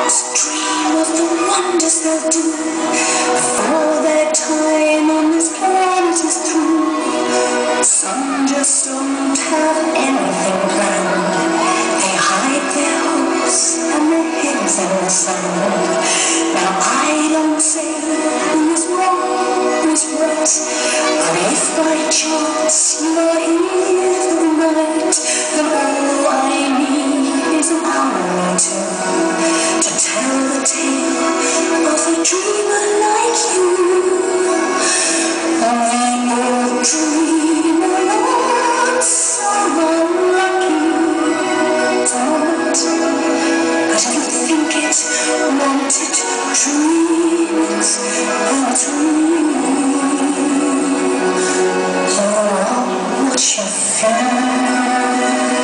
dream of the wonders they'll do before their time on this planet is through. Some just don't have anything planned. They hide their hopes and their heads in the sand. Now I don't say who is wrong, who is right, but if by chance you are here for the night, then all I need is an hour or two to tell the tale of a dreamer like you. And you're a dreamer, not so unlucky, don't. But if you think it, want it, dream it, and dream. You're all what you feel.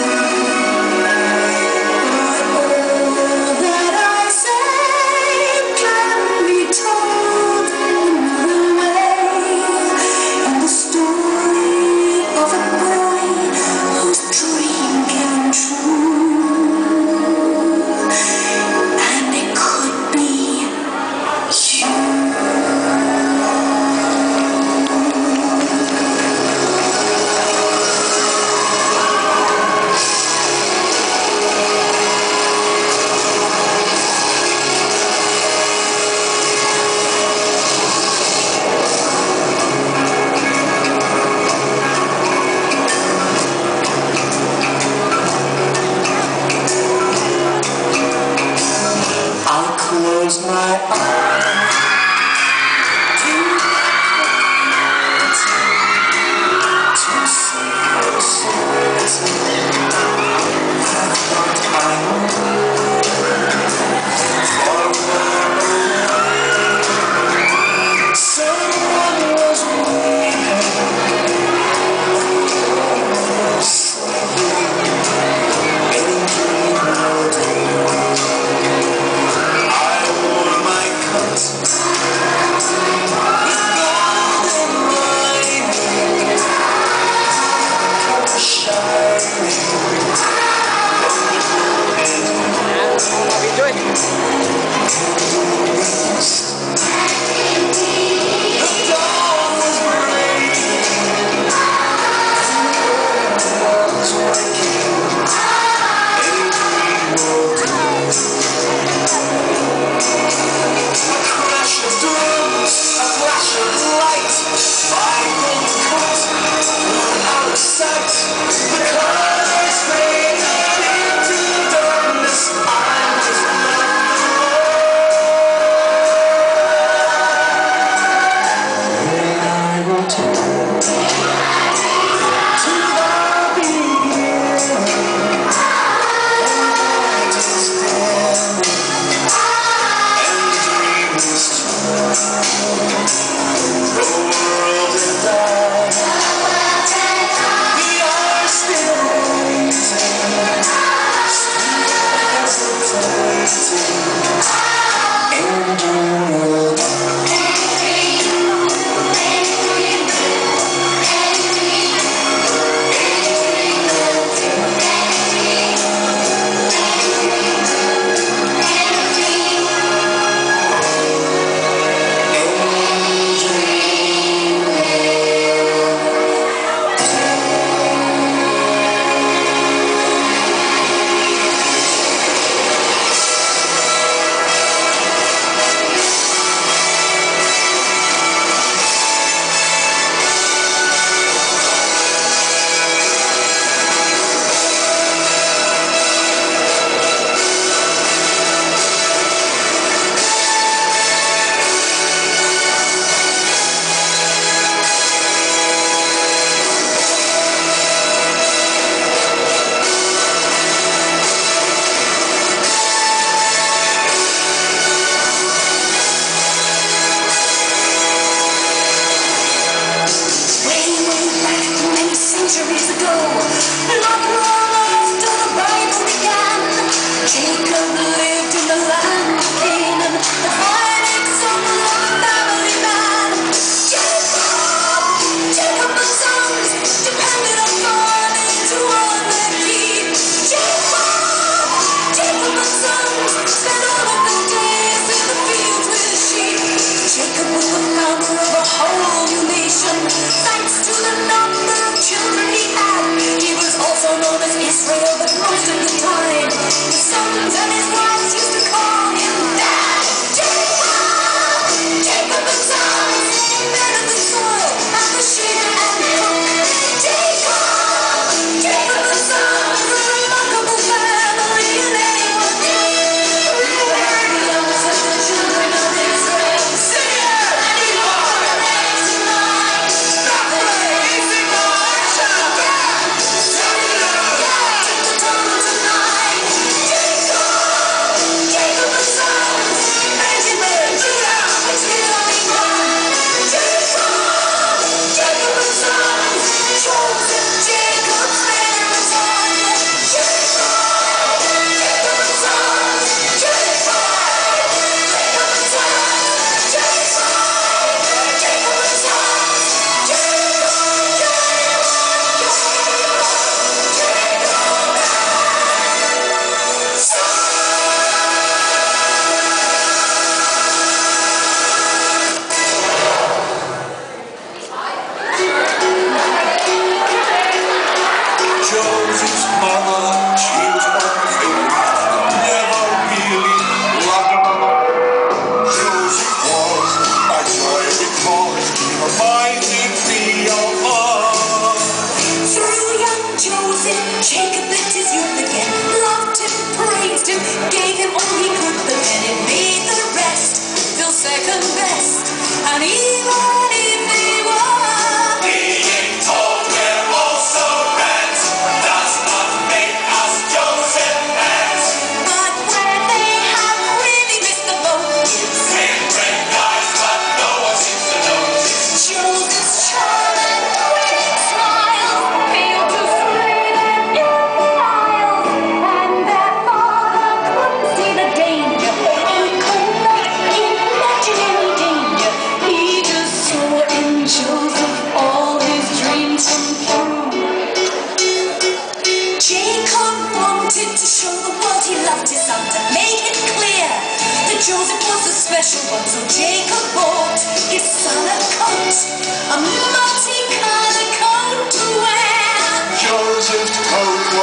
Close my eyes to see your secrets. I thought I knew someone was waiting, sleeping in dream mode. I wore my the number of children he had. He was also known as Israel, but most of the time his sons and his wives used to call him Dad. Jacob and sons, men of the soil, and the sheep and cook. Jacob and sons, a remarkable family, and anyone really knows that the children of Israel sing it. Anyone raised in mind, praising God, shout out, sing it out, take the tongue tonight. Jacob and sons, Benjamin, Judah, it's the only one. Jacob and sons, chosen Jacob's favorite son. Jacob and sons, Jacob and sons, Jacob and sons, Joseph's mother, she was wonderful, never really loved her. Joseph was my joy because he reminded me of her. through young Joseph, Jacob lived his youth again, loved him, praised him, gave him all he could, but then it made the rest feel second best. And even if they were Being told we're also rats does not make us Joseph fans. but when they have really missed the boat, Same great guys, but no one seems to notice. Joseph's charming, winning smile failed to sway them in the aisles, and their father couldn't see the danger. He could not imagine any danger. He just saw in Joseph all his dreams come true. Jacob wanted to show the world he loved his son, to make it clear that Joseph was a special one. So Jacob bought his son a coat, a multicolored coat to wear. Joseph's coat